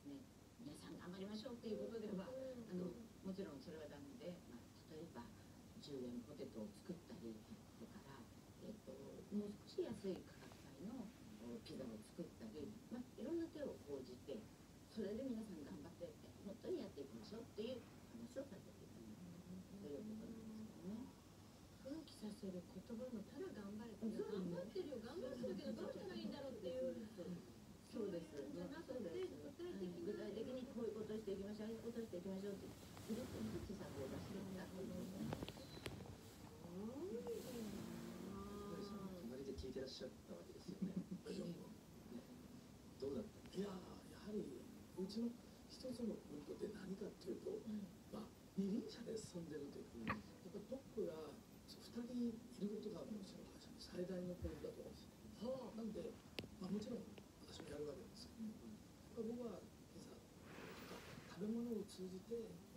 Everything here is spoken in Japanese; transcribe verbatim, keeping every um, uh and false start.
ですね、皆さん頑張りましょうっていうことでは、あのもちろんそれはダメで、まあ、例えばじゅうえんポテトを作ったり、それから、えー、ともう少し安い価格帯のピザを作ったり、まあ、いろんな手を講じて、それで皆さん頑張ってって本当にやっていきましょうっていう話をさせていただいたということなんですよね。 奮起させる言葉もただ頑張れてる、頑張ってるよ、頑張ってるけどどうしたらいいんだろうっていう、 そうです。 じゃなくて具体的具体的にこういうことをしていきましょう、ああいうことをしていきましょうって、すごく施策を出していただくんですね。 隣で聞いてらっしゃったわけですよね。どうだったんですか？ いややはりうちの一つのポイントって何かっていうと、まあ二輪車で進んでるという、やっぱりトップがふたりいることがうちの会社の最大のポイントだと思うんですよ。なんで、まあ、もちろん私もやるわけですけど、僕は今朝とか食べ物を通じて